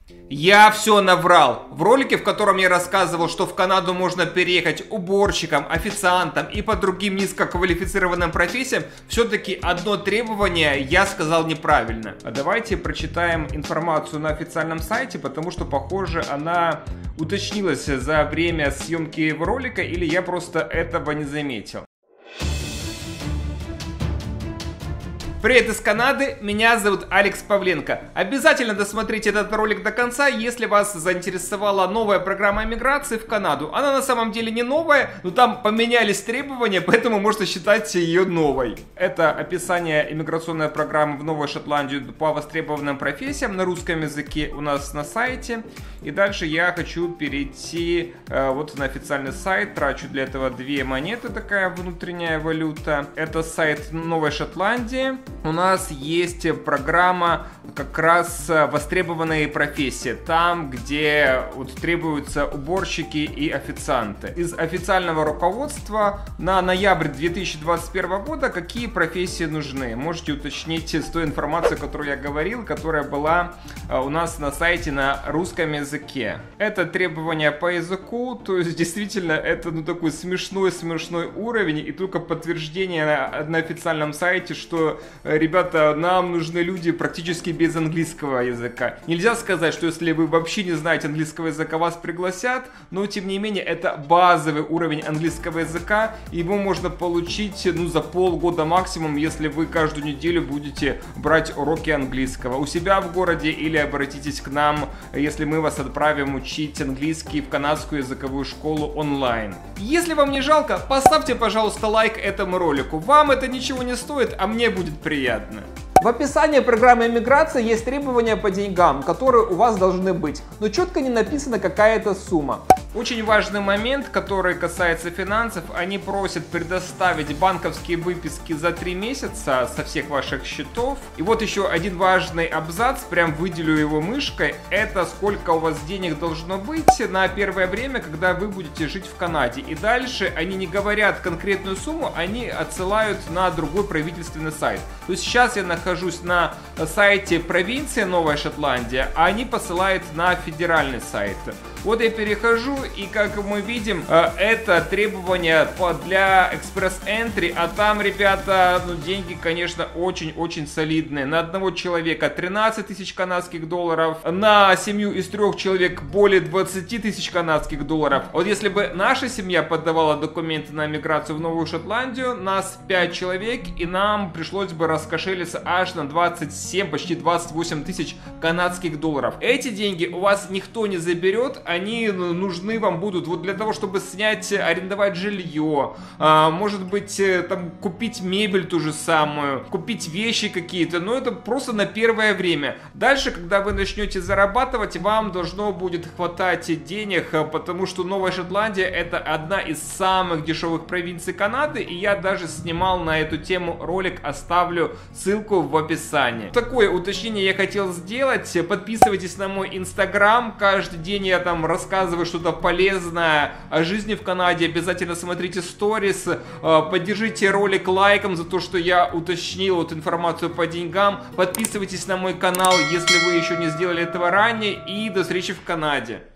Я все наврал. В ролике, в котором я рассказывал, что в Канаду можно переехать уборщиком, официантом и по другим низкоквалифицированным профессиям, все-таки одно требование я сказал неправильно. А давайте прочитаем информацию на официальном сайте, потому что, похоже, она уточнилась за время съемки ролика, или я просто этого не заметил. Привет из Канады, меня зовут Алекс Павленко. Обязательно досмотрите этот ролик до конца, если вас заинтересовала новая программа иммиграции в Канаду. Она на самом деле не новая, но там поменялись требования, поэтому можно считать ее новой. Это описание иммиграционной программы в Новую Шотландию по востребованным профессиям на русском языке у нас на сайте. И дальше я хочу перейти вот на официальный сайт, трачу для этого 2 монеты, такая внутренняя валюта. Это сайт Новой Шотландии. У нас есть программа как раз востребованные профессии, там, где вот требуются уборщики и официанты. Из официального руководства на ноябрь 2021 года какие профессии нужны? Можете уточнить с той информацией, которую я говорил, которая была у нас на сайте на русском языке. Это требования по языку, то есть действительно это такой смешной уровень, и только подтверждение на официальном сайте, что ребята, нам нужны люди практически без английского языка. Нельзя сказать, что если вы вообще не знаете английского языка, вас пригласят, но тем не менее это базовый уровень английского языка, и его можно получить за полгода максимум, если вы каждую неделю будете брать уроки английского у себя в городе, или обратитесь к нам, если мы вас отправим учить английский в канадскую языковую школу онлайн. Если вам не жалко, поставьте, пожалуйста, лайк этому ролику. Вам это ничего не стоит, а мне будет приятно. В описании программы иммиграции есть требования по деньгам, которые у вас должны быть, но четко не написана какая-то сумма. Очень важный момент, который касается финансов, они просят предоставить банковские выписки за 3 месяца со всех ваших счетов. И вот еще один важный абзац, прям выделю его мышкой, это сколько у вас денег должно быть на первое время, когда вы будете жить в Канаде. И дальше они не говорят конкретную сумму, они отсылают на другой правительственный сайт. То есть сейчас я нахожусь на сайте провинции Новая Шотландия, а они посылают на федеральный сайт. Вот я перехожу, и как мы видим, это требования для экспресс-энтри, а там, ребята, деньги, конечно, очень-очень солидные. На одного человека 13 тысяч канадских долларов, на семью из 3 человек более 20 тысяч канадских долларов. Вот если бы наша семья подавала документы на миграцию в Новую Шотландию, нас 5 человек, и нам пришлось бы раскошелиться аж на 27, почти 28 тысяч канадских долларов. Эти деньги у вас никто не заберет, они нужны вам будут вот для того, чтобы снять, арендовать жилье, может быть, там купить мебель ту же самую, купить вещи какие-то, но это просто на первое время. Дальше, когда вы начнете зарабатывать, вам должно будет хватать денег, потому что Новая Шотландия это одна из самых дешевых провинций Канады, и я даже снимал на эту тему ролик, оставлю ссылку в описании. Такое уточнение я хотел сделать. Подписывайтесь на мой инстаграм, каждый день я там рассказываю что-то полезное о жизни в Канаде. Обязательно смотрите сторис, поддержите ролик лайком за то, что я уточнил вот информацию по деньгам. Подписывайтесь на мой канал, если вы еще не сделали этого ранее, и до встречи в Канаде.